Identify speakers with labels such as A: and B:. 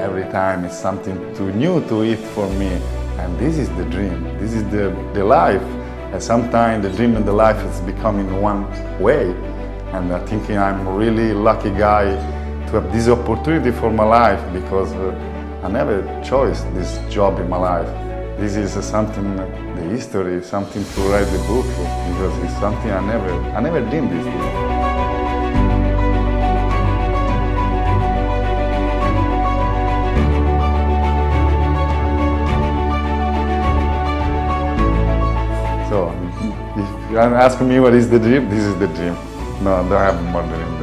A: every time it's something too new to eat for me. And this is the dream, this is the life. And sometimes the dream and the life is becoming one way. And I think I'm a really lucky guy to have this opportunity for my life, because I never chose this job in my life. This is something, the history, something to write the book, because it's something I never dreamed this thing. So, if you ask me what is the dream, this is the dream. No, I don't have more dream.